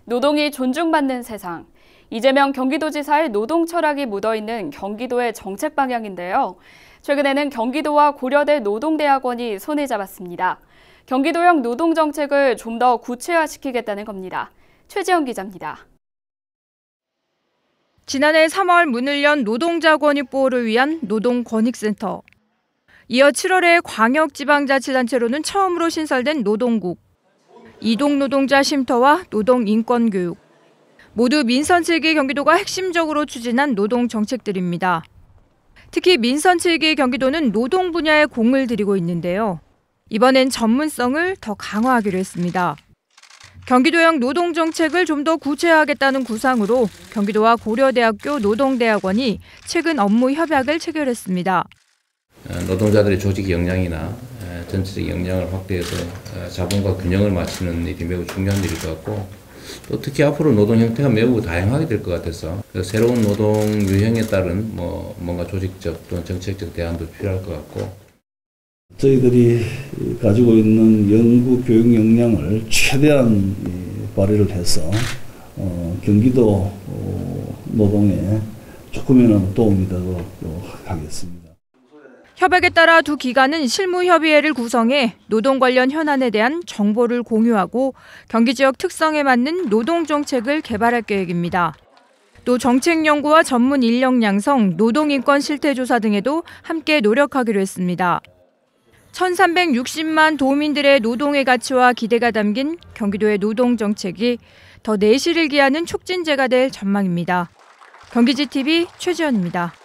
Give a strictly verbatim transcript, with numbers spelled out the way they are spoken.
노동이 존중받는 세상. 이재명 경기도지사의 노동 철학이 묻어있는 경기도의 정책 방향인데요. 최근에는 경기도와 고려대 노동대학원이 손을 잡았습니다. 경기도형 노동정책을 좀 더 구체화시키겠다는 겁니다. 최지영 기자입니다. 지난해 삼월 문을 연 노동자권익보호를 위한 노동권익센터. 이어 칠월에 광역지방자치단체로는 처음으로 신설된 노동국, 이동노동자 쉼터와 노동인권교육. 모두 민선 칠 기 경기도가 핵심적으로 추진한 노동정책들입니다. 특히 민선 칠 기 경기도는 노동 분야에 공을 들이고 있는데요. 이번엔 전문성을 더 강화하기로 했습니다. 경기도형 노동정책을 좀 더 구체화하겠다는 구상으로 경기도와 고려대학교 노동대학원이 최근 업무 협약을 체결했습니다. 노동자들의 조직 역량이나 전체적 역량을 확대해서 자본과 균형을 맞추는 일이 매우 중요한 일일 것 같고, 또 특히 앞으로 노동 형태가 매우 다양하게 될 것 같아서 새로운 노동 유형에 따른 뭐 뭔가 조직적 또는 정책적 대안도 필요할 것 같고, 저희들이 가지고 있는 연구 교육 역량을 최대한 발휘를 해서 어, 경기도 어, 노동에 조금이나마 도움이 되도록 하겠습니다. 협약에 따라 두 기관은 실무협의회를 구성해 노동 관련 현안에 대한 정보를 공유하고 경기 지역 특성에 맞는 노동정책을 개발할 계획입니다. 또 정책 연구와 전문 인력 양성, 노동인권 실태조사 등에도 함께 노력하기로 했습니다. 천삼백육십만 도민들의 노동의 가치와 기대가 담긴 경기도의 노동정책이 더 내실을 기하는 촉진제가 될 전망입니다. 경기지티비 최지연입니다.